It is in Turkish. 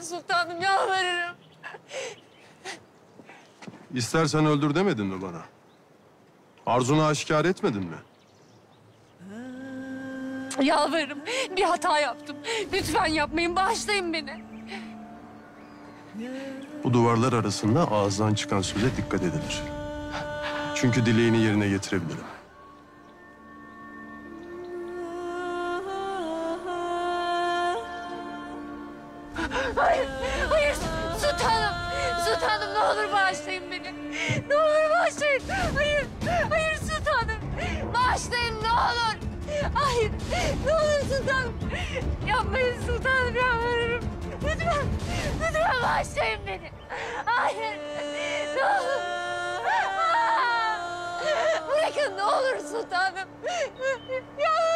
sultanım, yalvarırım. İstersen öldür demedin mi bana? Arzunu aşikar etmedin mi? Yalvarırım, bir hata yaptım. Lütfen yapmayın, bağışlayın beni. Bu duvarlar arasında ağızdan çıkan söze dikkat edilir. Çünkü dileğini yerine getirebilirim. Hayır, hayır sultanım. Sultanım ne olur bağışlayın beni. Ne olur bağışlayın. Hayır, hayır sultanım. Bağışlayın ne olur. Hayır, ne olur sultanım. Yapmayın sultanım, yalvarırım. Lütfen, lütfen bağışlayın beni. Hayır, ne olur. Bırakın ne olur sultanım. Yalvarırım.